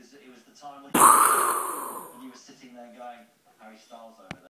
it was the time when you were sitting there going, Harry Styles over there.